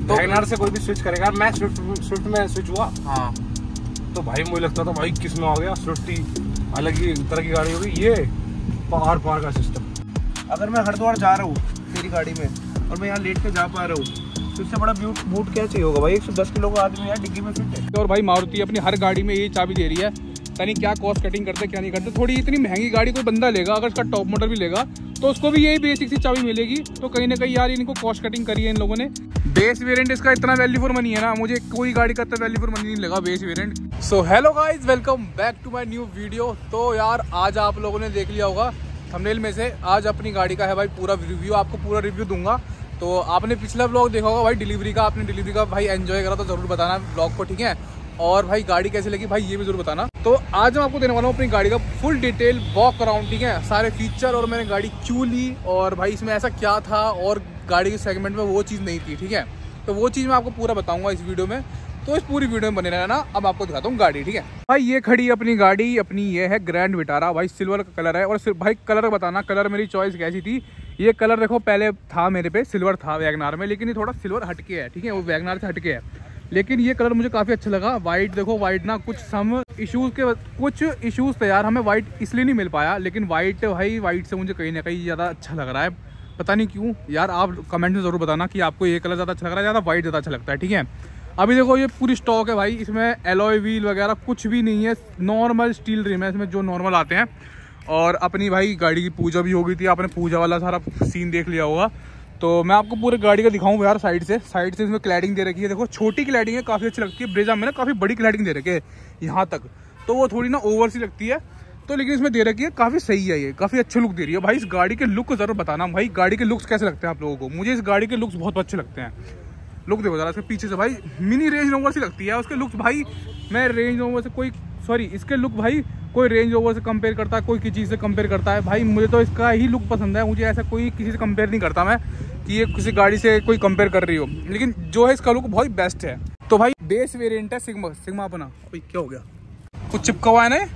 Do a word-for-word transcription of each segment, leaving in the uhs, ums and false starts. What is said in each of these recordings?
तो वैगनआर से कोई भी स्विच करेगा। मैं स्विफ्ट स्विफ्ट में स्विच हुआ, हाँ, तो भाई मुझे लगता था भाई किस में आ गया, स्विफ्ट ही अलग ही तरह की गाड़ी होगी। ये पार पार का सिस्टम। अगर मैं हरिद्वार जा रहा हूँ तेरी गाड़ी में और मैं यहाँ लेट के जा पा रहा हूँ, तो इससे बड़ा बूट बूट क्या चाहिए होगा भाई। एक सौ दस किलो का आदमी यार डिग्गी में फिट है। और भाई मारुति अपनी हर गाड़ी में ये चाबी दे रही है, यानी क्या कॉस्ट कटिंग करते क्या नहीं करते। थोड़ी इतनी महंगी गाड़ी कोई बंदा लेगा, अगर उसका टॉप मॉडल भी लेगा तो उसको भी यही बेसिक सी चाबी मिलेगी। तो कहीं ना कहीं यार इनको कॉस्ट कटिंग करी है इन लोगों ने। बेस वेरिएंट इसका इतना वैल्यू फॉर मनी है ना, मुझे कोई गाड़ी का इतना वैल्यू फॉर मनी नहीं लगा base variant. So hello guys, welcome back to my new video. तो यार आज आप लोगों ने देख लिया होगा थंबनेल में से, आज अपनी गाड़ी का है भाई पूरा रिव्यू, आपको पूरा रिव्यू दूंगा। तो आपने पिछला व्लॉग देखा होगा भाई डिलीवरी का, आपने डिलीवरी का भाई एंजॉय करा तो जरूर बताना व्लॉग को, ठीक है। और भाई गाड़ी कैसी लगी भाई ये भी जरूर बताना। तो आज मैं आपको देने वाला हूँ अपनी गाड़ी का फुल डिटेल वॉक अराउंड, ठीक है, सारे फीचर और मैंने गाड़ी क्यों ली और भाई इसमें ऐसा क्या था और गाड़ी के सेगमेंट में वो चीज़ नहीं थी, ठीक है। तो वो चीज़ मैं आपको पूरा बताऊंगा इस वीडियो में, तो इस पूरी वीडियो में बने रहना। अब आपको दिखाता हूँ गाड़ी, ठीक है भाई। ये खड़ी अपनी गाड़ी, अपनी ये है ग्रैंड विटारा भाई, सिल्वर का कलर है। और भाई कलर बताना, कलर मेरी चॉइस कैसी थी। ये कलर देखो पहले था मेरे पे सिल्वर था वैगनआर में, लेकिन ये थोड़ा सिल्वर हटके है, ठीक है, वो वैगनआर से हटके है। लेकिन ये कलर मुझे काफ़ी अच्छा लगा। वाइट देखो, वाइट ना कुछ सम इश्यूज़ के कुछ इश्यूज़ थे यार, हमें वाइट इसलिए नहीं मिल पाया, लेकिन वाइट भाई वाइट से मुझे कहीं ना कहीं ज़्यादा अच्छा लग रहा है, पता नहीं क्यों यार। आप कमेंट में ज़रूर बताना कि आपको ये कलर ज़्यादा अच्छा लग रहा है, ज़्यादा वाइट ज़्यादा अच्छा लगता है, ठीक है। अभी देखो ये पूरी स्टॉक है भाई, इसमें एलॉय व्हील वगैरह कुछ भी नहीं है, नॉर्मल स्टील रिम है इसमें जो नॉर्मल आते हैं। और अपनी भाई गाड़ी की पूजा भी हो गई थी, आपने पूजा वाला सारा सीन देख लिया होगा। तो मैं आपको पूरे गाड़ी का दिखाऊं यार साइड से साइड से इसमें क्लैडिंग दे रखी है, देखो छोटी क्लैडिंग है, काफ़ी अच्छी लगती है। ब्रेजा में ना काफ़ी बड़ी क्लैडिंग दे रखी है यहाँ तक, तो वो थोड़ी ना ओवर सी लगती है, तो लेकिन इसमें दे रखी है, काफ़ी सही है, ये काफ़ी अच्छे लुक दे रही है भाई। इस गाड़ी के लुक जरूर बताना भाई, गाड़ी के लुक्स कैसे लगते हैं आप लोगों को। मुझे इस गाड़ी के लुक्स बहुत अच्छे लगते हैं। लुक देखो जरा इसके पीछे से भाई, मिनी रेंज रोवर सी लगती है उसके लुक्स भाई। मैं रेंज रोवर से कोई सॉरी इसके लुक भाई कोई रेंज रोवर से कंपेयर करता है, कोई किसी चीज़ से कंपेयर करता है भाई, मुझे तो इसका ही लुक पसंद है। मुझे ऐसा कोई किसी से कंपेयर नहीं करता मैं कि ये किसी गाड़ी से कोई कंपेयर कर रही हो, लेकिन जो है इसका लुक बहुत बेस्ट है। तो भाई बेस वेरिएंट है सिग्मा सिग्मा अपना। भाई क्या हो गया, कुछ चिपका हुआ है ना,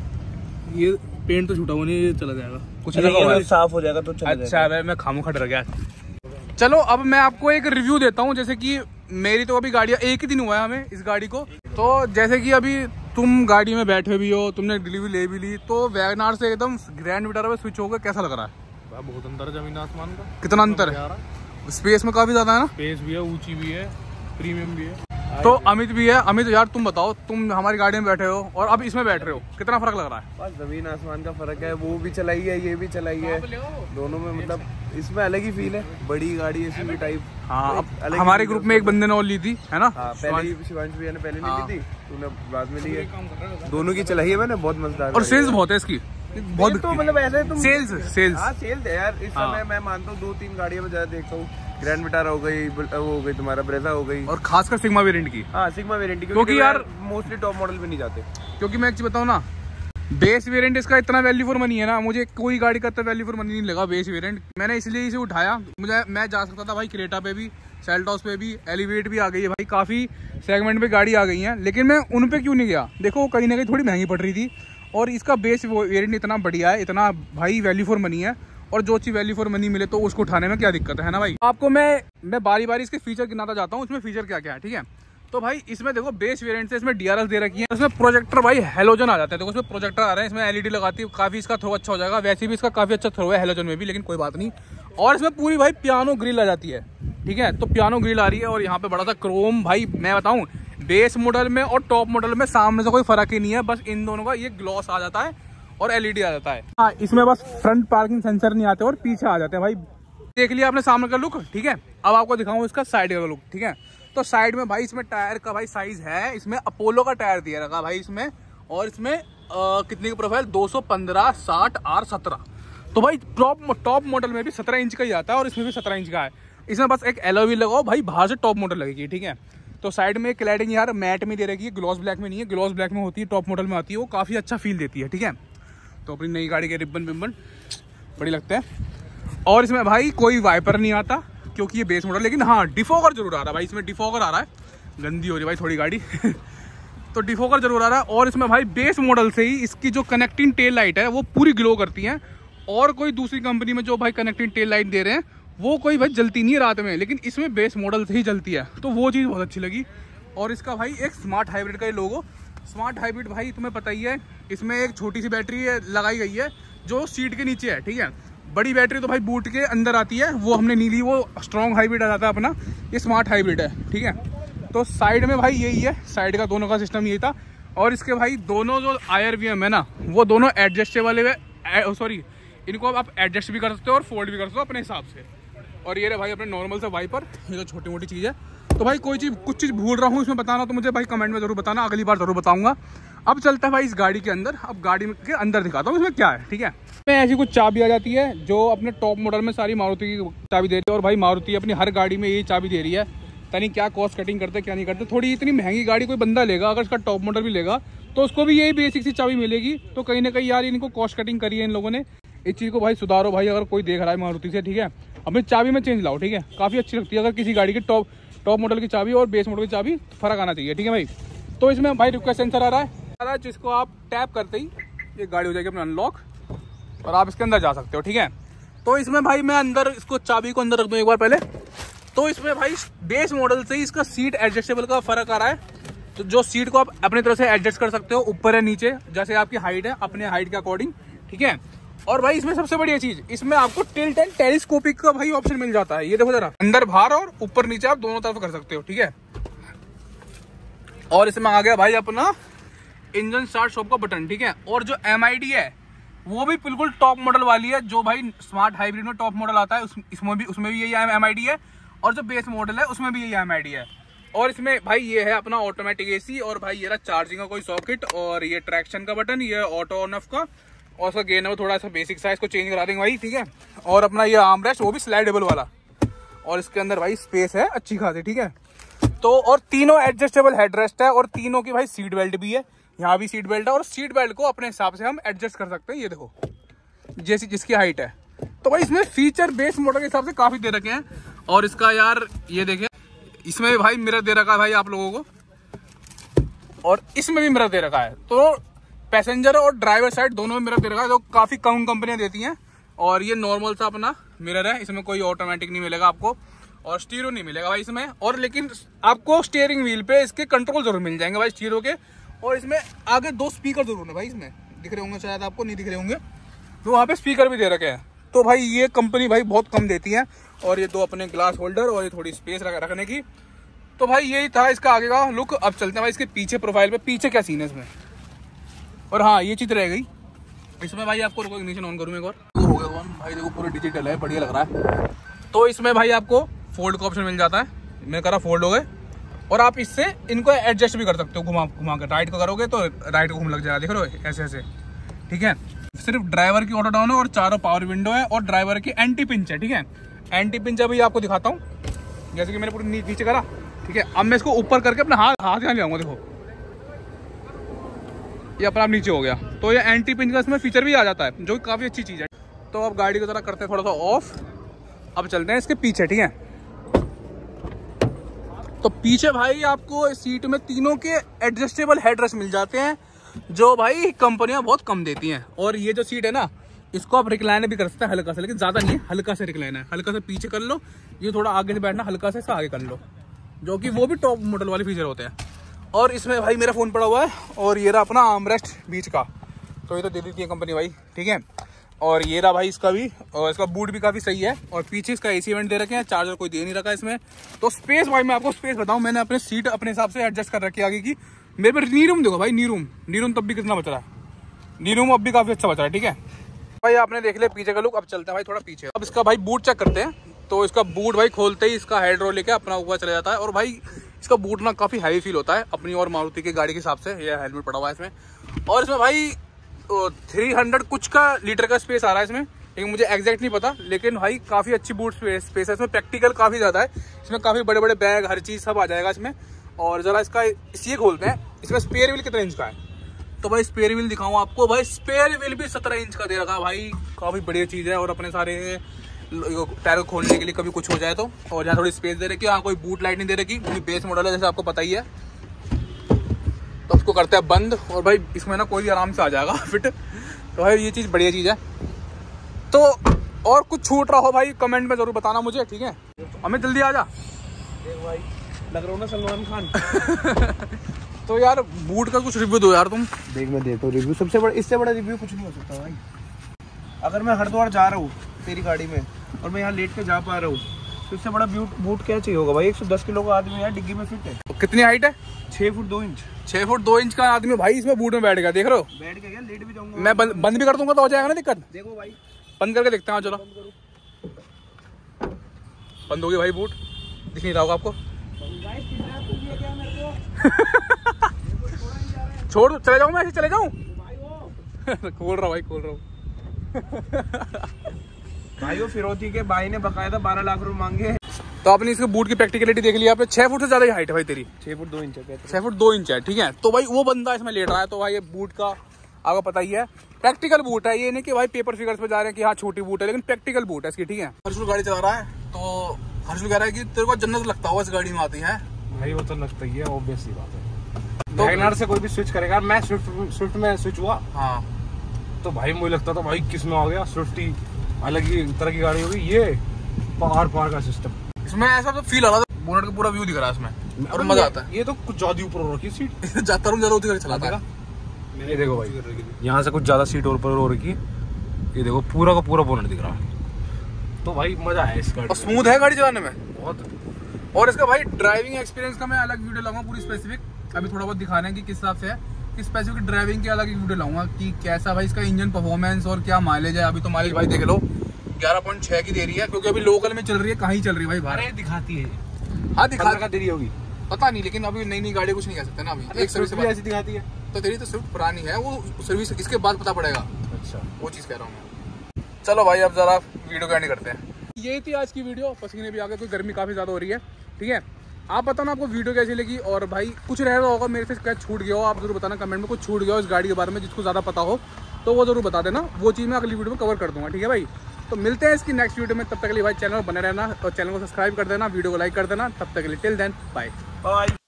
ये पेंट तो छूटा हुआ नहीं, ये चला जाएगा, कुछ नहीं साफ हो जाएगा तो चला जाएगा। अच्छा भाई मैं खामोखा डर गया। चलो अब मैं आपको एक रिव्यू देता हूँ। जैसे कि मेरी तो अभी गाड़ियाँ एक ही दिन हुआ है हमें इस गाड़ी को, तो जैसे कि अभी तुम गाड़ी में बैठे भी हो, तुमने डिलीवरी ले भी ली, तो वैगनआर से एकदम ग्रैंड विटारा में स्विच हो गया, कैसा लग रहा है? बहुत अंतर है जमीन आसमान का। कितना अंतर है? स्पेस में काफी ज्यादा है ना, स्पेस भी है, ऊंची भी है, प्रीमियम भी है। तो अमित भी है। अमित यार तुम बताओ, तुम हमारी गाड़ी में बैठे हो और अब इसमें बैठ रहे हो, कितना फर्क लग रहा है? बस जमीन आसमान का फर्क है। वो भी चलाई है, ये भी चलाई है, दोनों में मतलब इसमें अलग ही फील है। बड़ी गाड़ी एसयूवी टाइप। हाँ, अब हमारे ग्रुप में एक बंदे ने और ली थी, है ना? हाँ, पहले शिवांश भैया ने पहले नहीं ली थी, तूने बाद में ली है। दोनों की चलाई है मैंने, बहुत मजेदार। और सेल्स बहुत है इसकी, बहुत तो मतलब ऐसे तुम सेल्स सेल्स हाँ सेल्स है यार इस समय। मैं मानता हूँ दो तीन गाड़ियां में ज्यादा देखता हूँ, ग्रैंड विटारा हो गई, वो हो गई तुम्हारा ब्रेजा हो गई, और खासकर सिग्मा वेरिएंट की। हाँ सिग्मा वेरिएंट की, क्योंकि यार मोस्टली टॉप मॉडल पे नहीं जाते। क्योंकि मैं एक चीज बताऊँ ना, बेस वेरिएंट इसका इतना वैल्यू फॉर मनी है ना, मुझे कोई गाड़ी का इतना वैल्यू फॉर मनी नहीं लगा बेस वेरिएंट। मैंने इसलिए इसे उठाया, मुझे मैं जा सकता था भाई क्रेटा पे भी, सेल्टॉस पे भी, एलिवेट भी आ गई है भाई, काफ़ी सेगमेंट पे गाड़ी आ गई है, लेकिन मैं उन पे क्यों नहीं गया? देखो कहीं ना कहीं थोड़ी महंगी पड़ रही थी, और इसका बेस वेरिएंट इतना बढ़िया है, इतना भाई वैल्यू फॉर मनी है, और जो चीज़ वैल्यू फॉर मनी मिले तो उसको उठाने में क्या दिक्कत है ना भाई। आपको मैं मैं बारी बारी इसके फीचर गिनाता जाता हूँ, इसमें फीचर क्या क्या है, ठीक है। तो भाई इसमें देखो बेस वेरिएंट से इसमें डीआरएल दे रखी है, इसमें प्रोजेक्टर भाई हेलोजन आ जाता है, देखो इसमें प्रोजेक्टर आ रहे हैं, इसमें एलईडी लगाती है, काफी इसका थ्रो अच्छा हो जाएगा। वैसे भी इसका काफी अच्छा थ्रो है हेलोजन में भी, लेकिन कोई बात नहीं। और इसमें पूरी भाई पियानो ग्रिल आ जाती है, ठीक है, तो पियानो ग्रिल आ रही है, और यहाँ पे बड़ा सा क्रोम। भाई मैं बताऊँ बेस मॉडल में और टॉप मॉडल में सामने से कोई फर्क ही नहीं है, बस इन दोनों का ये ग्लॉस आ जाता है और एलईडी आ जाता है। हाँ, इसमें बस फ्रंट पार्किंग सेंसर नहीं आते और पीछे आ जाते हैं भाई। देख लिया आपने सामने का लुक, ठीक है। अब आपको दिखाऊं इसका साइड का लुक, ठीक है। तो साइड में भाई इसमें टायर का भाई साइज है, इसमें अपोलो का टायर दिया रखा भाई इसमें, और इसमें आ, कितने की प्रोफाइल दो सौ पंद्रह साठ आर सत्रह। तो भाई टॉप टॉप मॉडल में भी सत्रह इंच का ही आता है, और इसमें भी सत्रह इंच का है। इसमें बस एक एलॉय व्हील लगाओ भाई, बाहर से टॉप मॉडल लगेगी, ठीक है। तो साइड में क्लैडिंग यार मैट में दे रखी है, ग्लॉस ब्लैक में नहीं है, ग्लॉस ब्लैक में होती है, टॉप मॉडल में आती है, वो काफ़ी अच्छा फील देती है, ठीक है। तो अपनी नई गाड़ी के रिबन बिबन बड़ी लगते हैं। और इसमें भाई कोई वाइपर नहीं आता क्योंकि ये बेस मॉडल, लेकिन हाँ डिफॉगर जरूर आ रहा है भाई, इसमें डिफॉगर आ रहा है, गंदी हो रही है भाई थोड़ी गाड़ी तो डिफॉगर जरूर आ रहा है। और इसमें भाई बेस मॉडल से ही इसकी जो कनेक्टिंग टेल लाइट है वो पूरी ग्लो करती है, और कोई दूसरी कंपनी में जो भाई कनेक्टिंग टेल लाइट दे रहे हैं वो कोई भाई जलती नहीं है रात में, लेकिन इसमें बेस मॉडल से ही जलती है, तो वो चीज़ बहुत अच्छी लगी। और इसका भाई एक स्मार्ट हाइब्रिड का ये लोगो, स्मार्ट हाइब्रिड भाई तुम्हें पता ही है, इसमें एक छोटी सी बैटरी है लगाई गई है जो सीट के नीचे है, ठीक है। बड़ी बैटरी तो भाई बूट के अंदर आती है, वो हमने नहीं ली, वो स्ट्रॉन्ग हाइब्रिड आ जाता है अपना, ये स्मार्ट हाइब्रिड है, ठीक है। तो साइड में भाई यही है, साइड का दोनों का सिस्टम यही था। और इसके भाई दोनों जो आई आर वी एम है ना, वो दोनों एडजस्टेबल है, सॉरी इनको अब आप एडजस्ट भी कर सकते हो और फोल्ड भी कर सकते हो अपने हिसाब से। और ये रहे भाई अपने नॉर्मल से वाइपर, ये तो छोटी मोटी चीज़ है। तो भाई कोई चीज़ कुछ चीज़ भूल रहा हूँ इसमें बताना तो मुझे भाई कमेंट में जरूर बताना, अगली बार जरूर बताऊंगा। अब चलता है भाई इस गाड़ी के अंदर, अब गाड़ी के अंदर दिखाता हूँ इसमें क्या है, ठीक है। इसमें ऐसी कुछ चाबी आ जाती है जो अपने टॉप मॉडल में सारी मारुति की चाबी दे रही है, और भाई मारुति अपनी हर गाड़ी में यही चाबी दे रही है। यानी क्या कॉस्ट कटिंग करते क्या नहीं करते, थोड़ी इतनी महंगी गाड़ी कोई बंदा लेगा, अगर इसका टॉप मॉडल भी लेगा तो उसको भी यही बेसिक सी चाबी मिलेगी। तो कहीं ना कहीं यार इनको कॉस्ट कटिंग करी है इन लोगों ने, इस चीज़ को भाई सुधारो भाई, अगर कोई देख रहा है मारुति से, ठीक है। अपनी चाबी में चेंज लाओ, ठीक है, काफ़ी अच्छी लगती है। अगर किसी गाड़ी की टॉप टॉप मॉडल की चाबी और बेस मॉडल की चाबी फर्क आना चाहिए, ठीक है भाई। तो इसमें भाई रिक्वेस्ट सेंसर आ रहा है, जिसको आप टैप करते ही ये गाड़ी हो जाएगी अपना अनलॉक और आप इसके अंदर जा सकते हो, ठीक है। तो इसमें भाई मैं अंदर इसको चाबी को अंदर रख दूँ एक बार पहले। तो इसमें भाई बेस मॉडल से ही इसका सीट एडजस्टेबल का फर्क आ रहा है, तो जो सीट को आप अपनी तरह से एडजस्ट कर सकते हो, ऊपर है नीचे, जैसे आपकी हाइट है अपने हाइट के अकॉर्डिंग, ठीक है। और भाई इसमें सबसे बढ़िया चीज, इसमें आपको टिल्ट एंड टेलीस्कोपिक का भाई ऑप्शन मिल जाता है। ये देखो जरा, अंदर बाहर और ऊपर नीचे आप दोनों तरफ कर सकते हो, ठीक है। और इसमें आ गया भाई अपना इंजन स्टार्ट स्टॉप का बटन, ठीक है। और जो एम आई डी है वो भी बिल्कुल टॉप मॉडल वाली है, जो भाई स्मार्ट हाइब्रिड में टॉप मॉडल आता है उस, इसमें भी उसमें भी यही एम आई डी है, और जो बेस मॉडल है उसमें भी यही एम आई डी है। और इसमें भाई ये है अपना ऑटोमेटिक ए सी, और भाई ये रहा चार्जिंग का कोई सॉकेट, और ये ट्रैक्शन का बटन, ये ऑटो ऑन ऑफ का, और उसका गेन है वो थोड़ा सा बेसिक सा, इसको चेंज करा देंगे भाई, ठीक है। और अपना ये आर्म रेस्ट वो भी स्लाइडेबल वाला, और इसके अंदर भाई स्पेस है अच्छी खासी, ठीक है। तो और तीनों एडजस्टेबल हेडरेस्ट है, और तीनों की भाई सीट बेल्ट भी है, यहाँ भी सीट बेल्ट है, और सीट बेल्ट को अपने हिसाब से हम एडजस्ट कर सकते हैं, ये देखो जैसी जिसकी हाइट है। तो भाई इसमें फीचर बेस मॉडल के हिसाब से काफी दे रखे हैं। और इसका यार ये देखें, इसमें भाई मिरर दे रखा है भाई आप लोगों को, और इसमें भी मिरर दे रखा है। तो पैसेंजर और ड्राइवर साइड दोनों में मिरर दे रखा है, जो काफी कम कंपनियां देती हैं। और ये नॉर्मल सा अपना मिरर है, इसमें कोई ऑटोमेटिक नहीं मिलेगा आपको, और स्टीरियो नहीं मिलेगा भाई इसमें। और लेकिन आपको स्टीयरिंग व्हील पे इसके कंट्रोल जरूर मिल जाएंगे भाई स्टीरियो के। और इसमें आगे दो स्पीकर जरूर है भाई, इसमें दिख रहे होंगे शायद आपको, नहीं दिख रहे होंगे, तो वहाँ पे स्पीकर भी दे रखे हैं। तो भाई ये कंपनी भाई बहुत कम देती है। और ये दो अपने ग्लास होल्डर, और ये थोड़ी स्पेस रखने की। तो भाई यही था इसका आगे का लुक। अब चलते हैं भाई इसके पीछे प्रोफाइल पे, पीछे क्या सीन है इसमें। और हाँ ये चीज रह गई इसमें भाई, आपको रुको इग्निशन ऑन करूँ एक बार, तो हो गया ऑन भाई, देखो पूरा डिजिटल है, बढ़िया लग रहा है। तो इसमें भाई आपको फोल्ड का ऑप्शन मिल जाता है, मैं करा फोल्ड हो गए, और आप इससे इनको एडजस्ट भी कर सकते हो, घुमा घुमा कर। राइट को करोगे तो राइट को घूम लग जाएगा, देख रहे हो ऐसे ऐसे, ठीक है। सिर्फ ड्राइवर की ऑटो डाउन है, और चारों पावर विंडो है, और ड्राइवर की एंटी पिंच है, ठीक है। एंटी पिंच अभी आपको दिखाता हूँ, जैसे कि मैंने पूरी नी, नीचे करा, ठीक है। अब मैं इसको ऊपर करके अपना हाथ हाथ यहाँ ले आऊंगा, देखो ये अपना आप नीचे हो गया। तो ये एंटी पिंच का इसमें फीचर भी आ जाता है, जो काफी अच्छी चीज है। तो अब गाड़ी को जरा करते हैं थोड़ा सा ऑफ, अब चलते हैं इसके पीछे, ठीक है। तो पीछे भाई आपको सीट में तीनों के एडजस्टेबल हेडरेस्ट मिल जाते हैं, जो भाई कंपनियां बहुत कम देती हैं। और ये जो सीट है ना, इसको आप रिक्लाइन भी कर सकते हैं हल्का सा, लेकिन ज्यादा नहीं है, हल्का से रिक्लाइन है, हल्का से पीछे कर लो, ये थोड़ा आगे से बैठना, हल्का से आगे कर लो, जो कि वो भी टॉप मॉडल वाले फीचर होते हैं। और इसमें भाई मेरा फोन पड़ा हुआ है, और ये रहा अपना आर्मरेस्ट बीच का, तो ये तो दे देती है कंपनी भाई, ठीक है। और ये रहा भाई इसका भी, और इसका बूट भी काफी सही है, और पीछे इसका एसी वेंट दे रखे हैं, चार्जर कोई दे नहीं रखा इसमें। तो स्पेस भाई मैं आपको स्पेस बताऊं, मैंने अपने सीट अपने हिसाब से एडजस्ट कर रखी है आगे की। मेरे पे नी रूम देखो भाई, नी रूम नी रूम तब भी कितना बच रहा है, नी रूम अब भी काफी अच्छा बच रहा है, ठीक है भाई। आपने देख लिया पीछे का लुक, अब चलते हैं भाई थोड़ा पीछे। अब इसका भाई बूट चेक करते हैं। तो इसका बूट भाई खोलते ही इसका हेड रोल लेके अपना ऊपर चला जाता है, और भाई इसका बूट ना काफी हैवी फील होता है अपनी और मारुति की गाड़ी के हिसाब से। ये हेलमेट पड़ा हुआ है इसमें, और इसमें भाई थ्री हंड्रेड कुछ का लीटर का स्पेस आ रहा है इसमें, लेकिन मुझे एग्जैक्ट नहीं पता। लेकिन भाई काफी अच्छी बूट स्पेस स्पेस है इसमें, प्रैक्टिकल काफी ज्यादा है इसमें, काफी बड़े बड़े बैग हर चीज सब आ जाएगा इसमें। और जरा इसका इसी खोलते हैं, इसमें स्पेयर व्हील कितने इंच का है। तो भाई स्पेयर व्हील दिखाऊं आपको, भाई स्पेयर व्हील भी सत्रह इंच का दे रखा है भाई, काफी बढ़िया चीज है। और अपने सारे टायर को खोलने के लिए कभी कुछ हो जाए तो। और यहाँ थोड़ी स्पेस दे रखी है, यहाँ कोई बूट लाइट नहीं दे रखी, क्योंकि बेस मॉडल है जैसे आपको पता ही है। तो उसको करते हैं बंद, और भाई इसमें ना कोई भी आराम से आ जाएगा फिट। तो भाई ये चीज बढ़िया चीज है। तो और कुछ छूट रहा हो भाई कमेंट में जरूर बताना मुझे, ठीक है। अमित जल्दी आ जा। देख भाई लग रहा हूँ ना सलमान खान। तो यार बूट का कुछ रिव्यू दो यार तुम। देख मैं देता हूँ रिव्यू, सबसे बड़ा इससे बड़ा रिव्यू कुछ नहीं हो सकता भाई। अगर मैं हरिद्वार जा रहा हूँ तेरी गाड़ी में और मैं यहाँ लेट के जा पा रहा हूँ तो इससे बड़ा बूट बूट क्या चाहिए होगा भाई। एक सौ दस किलो का आदमी यार डिग्गी में फिट है। तो कितनी हाइट है? छह फुट दो इंच। छह फुट दो इंच का आदमी भाई इसमें बूट में बैठ गया, देख रहे हो। बैठ के क्या लेट भी जाऊंगा मैं बंद, बंद भी कर दूंगा तो हो जाएगा ना दिक्कत। देखो भाई बंद करके देखते हैं। चलो बंद हो गई भाई, बूट दिख नहीं रहा होगा आपको। छोड़ चले जाऊँ मैं, ऐसे चले जाऊँ। खोल रहा भाई खोल रहा हूँ। भाई वो फिरौती के भाई ने बकायदा बारह लाख रुपए मांगे। तो आपने इसके बूट की प्रैक्टिकलिटी देख लिया आपने। छह फुट से ज्यादा ही हाइट है भाई तेरी। छह फुट दो इंच है। छह फुट दो इंच है, ठीक है। तो भाई वो बंदा इसमें लेट रहा है, तो भाई ये बूट का आपको पता ही है प्रैक्टिकल बूट है। ये नहीं कि भाई पेपर फिगर्स पे जा रहे हैं कि हाँ छोटी बूट है, लेकिन प्रैक्टिकल बूट है इसकी, ठीक है। हर्षुल गाड़ी चला रहा है तो हर्षुल कह रहा है कि तेरे को जन्नत लगता होगा इस गाड़ी में आती है भाई। वो तो लगता ही है, ऑब्वियस सी बात है। तो वैगनआर से कोई भी स्विच करेगा। मैं स्विफ्ट स्विफ्ट में स्विच हुआ हाँ तो भाई मुझे लगता था भाई किस में आ गया। स्विफ्ट ही अलग ही तरह की गाड़ी होगी। ये पार पार का सिस्टम इसमें ऐसा तो फील आ रहा था। बोनट का पूरा व्यू दिख रहा है इसमें और मजा आता है। ये तो कुछ ज्यादा ऊपर हो रखी सीट। जाता हूँ जरूर चलाता है। ये देखो भाई यहाँ से कुछ ज्यादा सीट ऊपर हो रखी। ये देखो पूरा का पूरा बोनट दिख रहा है। तो भाई मजा है इस गाड़ी और स्मूथ है गाड़ी चलाने में बहुत। और इसका भाई ड्राइविंग एक्सपीरियंस का मैं अलग वीडियो लाऊंगा पूरी स्पेसिफिक। अभी थोड़ा बहुत दिखाने हैं कि किस हिसाब से है कि स्पेसिफिक ड्राइविंग की अलग एक वीडियो लाऊंगा कि कैसा भाई इसका इंजन परफॉर्मेंस और क्या माइलेज है। अभी तो माइलेज भाई देख लो ग्यारह पॉइंट छह की दे रही है, क्योंकि अभी लोकल में चल रही है। कहीं चल रही है भाई बाहर दिखाती है। हाँ दिखा का देरी होगी पता नहीं, लेकिन अभी नई नई गाड़ी कुछ नहीं कह सकते ना। अभी एक सर्विस ऐसी दिखाती है तो तेरी तो स्विफ्ट पुरानी है, वो सर्विस इसके बाद पता पड़ेगा। अच्छा वो चीज कह रहा हूँ मैं। चलो भाई अब जरा वीडियो का एंड करते हैं। यही थी आज की वीडियो। पसीने भी आ गए, कोई गर्मी काफी ज्यादा हो रही है, ठीक है। आप बताना आपको वीडियो कैसी लगी, और भाई कुछ रह रहा होगा मेरे से क्या छूट गया हो आप जरूर बताना कमेंट में। कुछ छूट गया हो इस गाड़ी के बारे में जिसको ज्यादा पता हो तो वो जरूर बता देना। वो चीज़ मैं अगली वीडियो में कवर कर दूंगा, ठीक है भाई। तो मिलते हैं इसकी नेक्स्ट वीडियो में। तब तक के लिए भाई चैनल बने रहना और चैनल को सब्सक्राइब कर देना, वीडियो को लाइक कर देना। तब तक के लिए टिल देन बाय बाय।